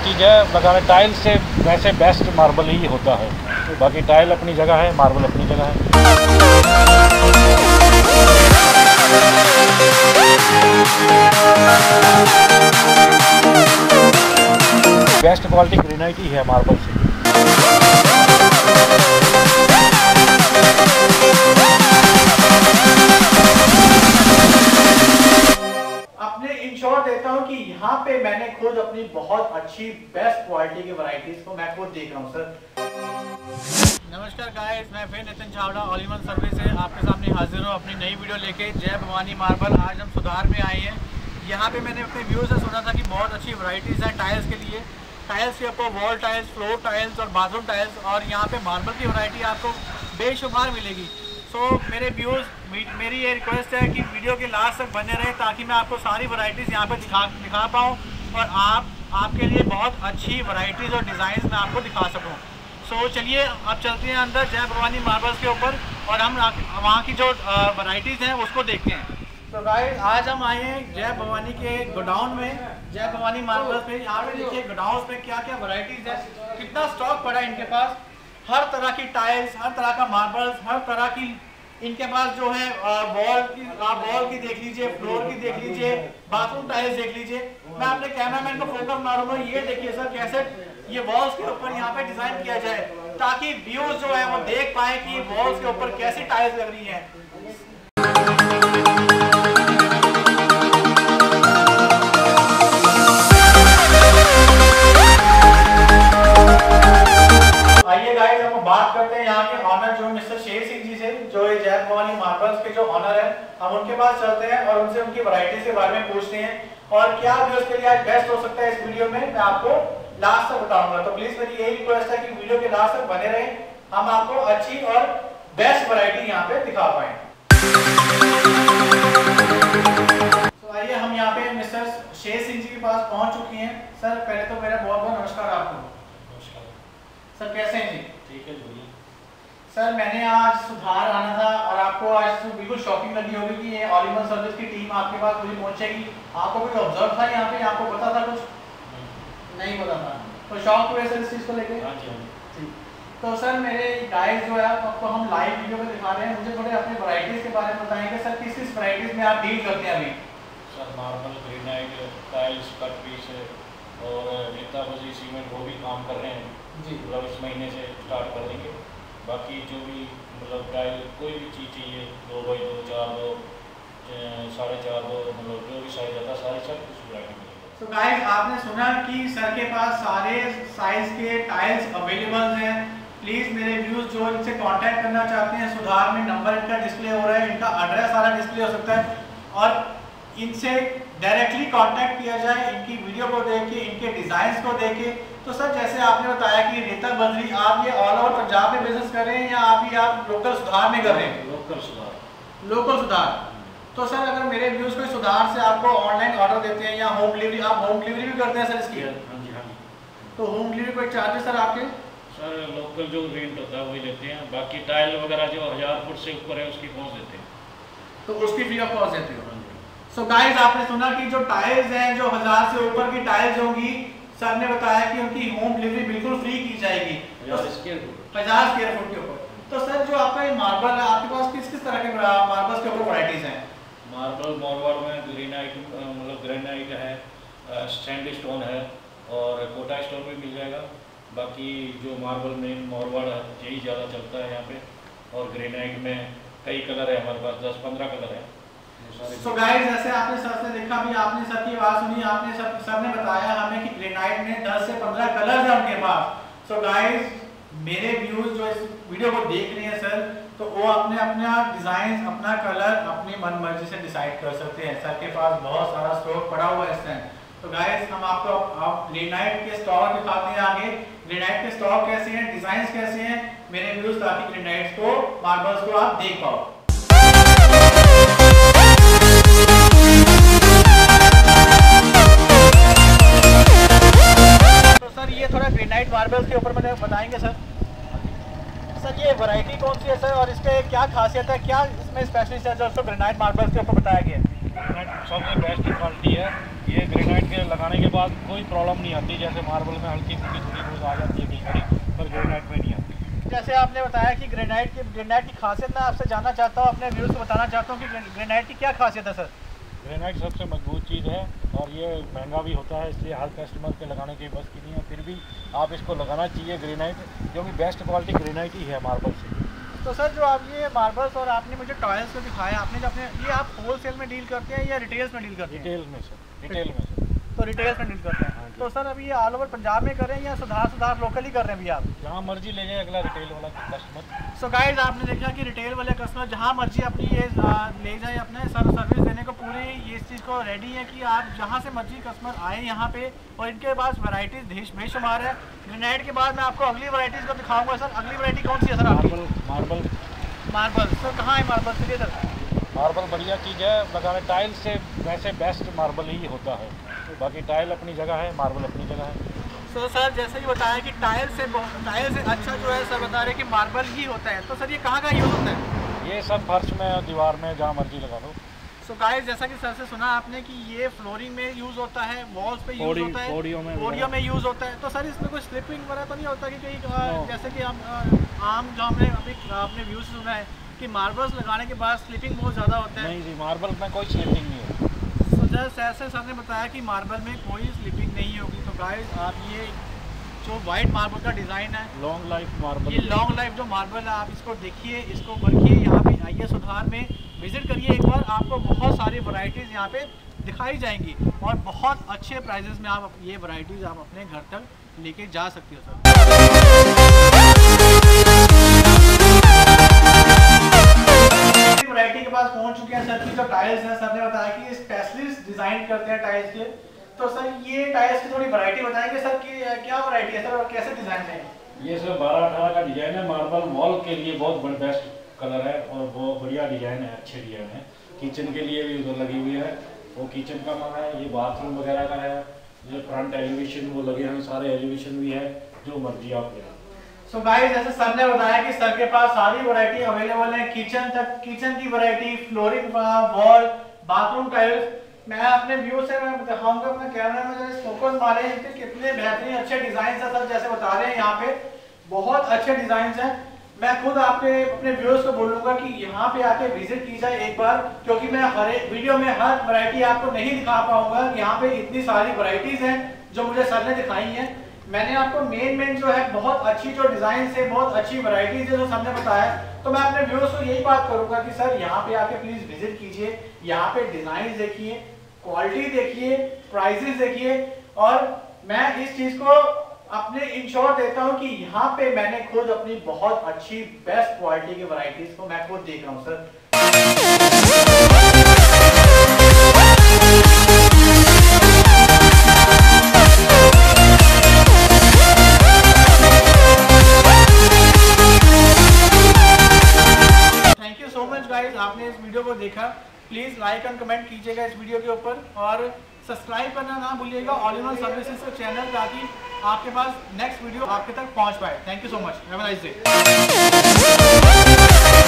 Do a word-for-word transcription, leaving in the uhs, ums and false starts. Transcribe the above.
चीज़ है लगाने। टाइल से वैसे बेस्ट मार्बल ही होता है, बाकी टाइल अपनी जगह है, मार्बल अपनी जगह है। बेस्ट क्वालिटी ग्रेनाइट ही है मार्बल से। अपने इंश्योर देता हूँ कि यहाँ पे मैंने खुद अपनी बहुत अच्छी बेस्ट क्वालिटी की वैरायटीज को मैं खुद देख रहा हूँ सर। नमस्कार गाइस, मैं फिर नितिन छावड़ा ऑल इन वन सर्विस से आपके सामने हाजिर हूँ अपनी नई वीडियो लेके। जय भवानी मार्बल। आज हम सुधार में आए हैं। यहाँ पे मैंने अपने व्यूज से सुना था कि बहुत अच्छी वैरायटीज हैं टाइल्स के लिए। टाइल्स के ऊपर वॉल टाइल्स, फ्लोर टाइल्स और बाथरूम टाइल्स, और यहाँ पे मार्बल की वैरायटी आपको बेशुमार मिलेगी। सो so, मेरे व्यूज़ मेरी ये रिक्वेस्ट है कि वीडियो के लास्ट तक बने रहें ताकि मैं आपको सारी वैरायटीज़ यहाँ पे दिखा दिखा पाऊँ और आप आपके लिए बहुत अच्छी वैरायटीज़ और डिज़ाइन मैं आपको दिखा सकूँ। सो so, चलिए अब चलते हैं अंदर जय भवानी मार्बल्स के ऊपर और हम वहाँ की जो वैरायटीज़ हैं उसको देखते हैं। तो गाइस, आज हम आए हैं जय भवानी के गोडाउन में, जय भवानी मार्बल्स में। यहाँ पे देखिए गोडाउन में क्या क्या वैरायटीज़ है, कितना स्टॉक पड़ा है इनके पास। हर तरह की टाइल्स, हर तरह का मार्बल्स, हर तरह की इनके पास जो है वॉल की आप वॉल की देख लीजिए, फ्लोर की देख लीजिए, बाथरूम टाइल्स देख लीजिए। मैं अपने कैमरामैन को फोकस मारूंगा, ये देखिए सर कैसे ये वॉल्स के ऊपर यहाँ पे डिजाइन किया जाए ताकि व्यूज जो है वो देख पाए कि वॉल्स के ऊपर कैसी टाइल्स लग रही है। आइए गाइस, हम बात करते हैं यहाँ के ऑनर जो मिस्टर शेर सिंह जी से, जो जय भवानी मार्बल्स के जो ऑनर है। हम उनके पास चलते हैं और उनसे उनकी वैरायटीज के बारे में पूछते हैं और क्या व्यूअर्स के लिए आज बेस्ट हो सकता है इस वीडियो में, मैं आपको लास्ट तक बताऊंगा। तो प्लीज मेरी यही रिक्वेस्ट है कि वीडियो के लास्ट तक बने रहें, हम आपको अच्छी और बेस्ट वैरायटी यहाँ पे दिखा पाए। तो आइए हम यहाँ पे मिस्टर शेर सिंह जी के पास पहुंच चुके हैं। सर पहले तो मेरा बहुत बहुत नमस्कार आपको। सर कैसे हैं जी? ठीक है जी। सर मैंने आज सुधार आना था और आपको आज तो बिल्कुल शॉकिंग लगी होगी कि ये ऑल इन वन सर्विस की टीम आपके पास पूरी पहुंचेगी। आपको कोई ऑब्जर्व था यहाँ पे, आपको पता था कुछ? नहीं पता था, तो शॉक हुए सर इस चीज़ को लेके? हाँ जी, हाँ जी। तो सर मेरे गाइस जो है आपको हम लाइव वीडियो में दिखा रहे हैं, मुझे थोड़े अपने वैरायटीज़ के बारे में बताएंगे सर, किस किस वैरायटीज़ में आप डील करते हैं अभी? Sir marble, granite, tiles, cut piece और रेता बजी सीमेंट वो भी काम कर रहे हैं जी। मतलब इस महीने से स्टार्ट कर देंगे। बाकी जो भी मतलब टाइल कोई भी चीज़ चाहिए, दो बाई दो, चार दो, साढ़े चार दो, मतलब जो भी साइज आता है सारी सब कुछ वैरायटी मिलेगी। तो गाइस आपने सुना कि सर के पास सारे साइज के टाइल्स अवेलेबल हैं। प्लीज़ मेरे व्यूज़ जो इनसे कांटेक्ट करना चाहते हैं, सुधार में नंबर इनका डिस्प्ले हो रहा है, इनका एड्रेस सारा डिस्प्ले हो सकता है और इनसे डायरेक्टली कांटेक्ट किया जाए, इनकी वीडियो को देख के, इनके डिज़ाइंस को देख के। तो सर जैसे आपने बताया कि रेता बजरी आप ये ऑल ओवर पंजाब में बिजनेस कर रहे हैं या अभी आप लोकल सुधार में कर रहे हैं? लोकल सुधार। लोकल सुधार। तो सर अगर मेरे व्यूज़ कोई सुधार से आपको ऑनलाइन ऑर्डर देते हैं या होम डिलीवरी, आप होम डिलीवरी भी करते हैं सर इसकी? हाँ जी, हाँ जी। तो होम डिलीवरी कोई चार्जेस सर आपके? सर लोकल जो रेंट होता है वही लेते हैं, बाकी टाइल वगैरह जो हज़ार फुट से ऊपर है उसकी कॉस्ट देते हैं। तो उसकी फ्री ऑफ कॉस्ट देते हो? सो गाइस आपने सुना कि जो टाइल्स हैं, जो हजार से ऊपर की टाइल्स होंगी, सर ने बताया कि उनकी होम डिलीवरी बिल्कुल फ्री की जाएगी पचास स्क्वायर फुट पचास स्क्वायर फुट के ऊपर। तो सर जो आपका ये मार्बल है, आपके पास किस किस तरह के मार्बल्स के ऊपर वैरायटीज हैं? मार्बल मारवाड़ में ग्रेनाइट, मतलब ग्रेनाइट है, सैंड स्टोन है और कोटा स्टोन भी मिल जाएगा। बाकी जो मार्बल में मारवाड़ है यही ज़्यादा चलता है यहाँ पे, और ग्रेनाइट में कई कलर है हमारे पास, दस पंद्रह कलर है। सो गाइस जैसे आपने सर से देखा भी, आपने सर की आवाज़ सुनी, आपने सर सर ने बताया हमें कि ग्रेनाइट में दस से पंद्रह कलर्स हैं उनके पास। सो गाइस मेरे व्यूज जो इस वीडियो को देख रहे हैं सर, तो वो अपने अपना डिज़ाइन, अपना कलर अपनी मन मर्जी से डिसाइड कर सकते हैं। सर के पास बहुत सारा स्टॉक पड़ा हुआ है इस टाइम। तो गाइस हम आपको आप ग्रेनाइट के स्टॉक दिखाते हैं आगे, ग्रेनाइट के स्टॉक कैसे हैं, डिजाइन कैसे हैं मेरे व्यूज, ताकि ग्रेनाइट्स को, मार्बल्स को आप देख पाओ। तो सर ये थोड़ा ग्रेनाइट मार्बल्स के ऊपर मैंने बताएंगे सर। सर ये वैरायटी कौन सी है सर और इसके क्या खासियत है, क्या इसमें स्पेशलिस्ट है जो उसको ग्रेनाइट मार्बल्स के ऊपर बताया गया है? सबसे बेस्ट क्वालिटी है, ये ग्रेनाइट के लगाने के बाद कोई प्रॉब्लम नहीं आती, जैसे मार्बल में हल्की फुल्की थोड़ी बहुत आ जाती है कई बार, पर ग्रेनाइट में नहीं आती। जैसे आपने बताया कि ग्रेनाइट की ग्रेनाइट की खासियत मैं आपसे जानना चाहता हूँ, अपने व्यूअर्स को बताना चाहता हूँ कि ग्रेनाइट की क्या खासियत है सर? ग्रेनाइट सबसे मजबूत चीज़ है और ये महंगा भी होता है, इसलिए हर कस्टमर के लगाने की बस की नहीं है, फिर भी आप इसको लगाना चाहिए ग्रेनाइट, क्योंकि बेस्ट क्वालिटी ग्रेनाइट ही है मार्बल से। तो सर जो आप ये मार्बल्स और आपने मुझे टाइल्स को दिखाया, आपने जो अपने ये आप होलसेल में डील करते हैं या रिटेल्स में डील करते हैं? रिटेल में सर, रिटेल में सर। तो रिटेल्स में डील करते हैं। तो सर अभी ये ऑल ओवर पंजाब में कर रहे हैं या सुधार सुधार लोकल ही कर रहे हैं? भी आप जहाँ मर्जी ले जाए अगला रिटेल वाला कस्टमर। सो गाइस आपने देखा कि रिटेल वाले कस्टमर जहाँ मर्जी अपनी ये ले जाए, अपने सर सर्विस देने को पूरी ये इस चीज़ को रेडी है कि आप जहाँ से मर्जी कस्टमर आए यहाँ पे, और इनके पास वैरायटीज देश बेशुमार है। ग्रेनाइट के बाद मैं आपको अगली वैरायटीज़ को दिखाऊंगा। सर अगली वैरायटी कौन सी है sir? Marble. Marble marble sir कहाँ है मार्बल? चलिए सर, मार्बल बढ़िया चीज़ है लगाने, टाइल से वैसे बेस्ट मार्बल ही होता है, बाकी टाइल अपनी जगह है, मार्बल अपनी जगह है। सो so, सर जैसे ही बताया कि टाइल से टाइल से अच्छा जो है सर बता रहे कि मार्बल ही होता है, तो सर ये कहाँ का यूज़ होता है? ये सब फर्श में और दीवार में जहाँ मर्जी लगा दो। सो so, गाइस जैसा कि सर से सुना आपने कि ये फ्लोरिंग में यूज़ होता है, वॉल्स पे यूज़ होता है, पोडियो में पोडियो में यूज़ होता है। तो सर इसमें कोई स्लिपिंग वगैरह तो नहीं होता कि कहीं जैसे कि हम आम जो हमने अभी अपने व्यूज से सुना है कि मार्बल्स लगाने के बाद स्लिपिंग बहुत ज़्यादा होता है? नहीं जी, मार्बल में कोई स्लिपिंग नहीं है। तो जैसे सर सर ने बताया कि मार्बल में कोई स्लिपिंग नहीं होगी। तो गाइस आप ये जो वाइट मार्बल का डिज़ाइन है, लॉन्ग लाइफ मार्बल, ये लॉन्ग लाइफ जो मार्बल है, आप इसको देखिए, इसको बरखिए, यहाँ पे आइए सुधार में विजिट करिए एक बार, आपको बहुत सारी वैरायटीज़ यहाँ पे दिखाई जाएंगी और बहुत अच्छे प्राइजेस में आप ये वैरायटीज़ आप अपने घर तक लेके जा सकते हो सर। वैरायटी के पास पहुंच चुके हैं सर की जो टाइल्स हैं। सर ने बताया कि स्पेशलिस्ट डिजाइन करते हैं टाइल्स के, तो सर ये टाइल्स की थोड़ी वैरायटी बताएंगे सर कि क्या वैरायटी है सर और कैसे डिजाइन है? ये सर बारह अठारह का डिजाइन है, मार्बल वॉल के लिए बहुत बेस्ट कलर है और बहुत बढ़िया डिजाइन है, अच्छे डिजाइन है। किचन के लिए भी उधर लगी हुई है, वो किचन का माना है, ये बाथरूम वगैरह का है, ये फ्रंट एलिवेशन वो लगे हैं, सारे एलिवेशन भी है, जो मर्जी आप ले। सो गाइस जैसे सर ने बताया कि सर के पास सारी वैरायटी अवेलेबल है, किचन तक, किचन की variety, flooring, wall, bathroom tiles. मैं अपने व्यू से मैं दिखाऊंगा अपने कैमरा में, जैसे फोकस मारे हैं कितने बेहतरीन अच्छे डिजाइन है सर, जैसे बता रहे हैं यहाँ पे बहुत अच्छे डिजाइन हैं। मैं खुद आपके अपने व्यूअर्स को बोलूंगा कि यहाँ पे आके विजिट की जाए एक बार, क्योंकि मैं हर एक वीडियो में हर वैरायटी आपको नहीं दिखा पाऊंगा। यहाँ पे इतनी सारी वैरायटीज हैं जो मुझे सर ने दिखाई हैं। मैंने आपको मेन मेन जो है बहुत अच्छी जो डिजाइन है, बहुत अच्छी वैरायटीज है जो सर ने बताया, तो मैं अपने व्यूअर्स को यही बात करूंगा कि सर यहाँ पे आके प्लीज विजिट कीजिए, यहाँ पे डिजाइन देखिए, क्वालिटी देखिए, प्राइसेस देखिए, और मैं इस चीज को अपने इंश्योर देता हूं कि यहाँ पे मैंने खुद अपनी बहुत अच्छी बेस्ट क्वालिटी की वैरायटीज को मैं खुद देख रहा हूँ sir. Thank you so much guys, आपने इस वीडियो को देखा। प्लीज लाइक एंड कमेंट कीजिएगा इस वीडियो के ऊपर और सब्सक्राइब करना ना भूलिएगा ऑल इन वन सर्विसेज का चैनल, ताकि आपके पास नेक्स्ट वीडियो आपके तक पहुंच पाए। Thank you so much, have a nice day.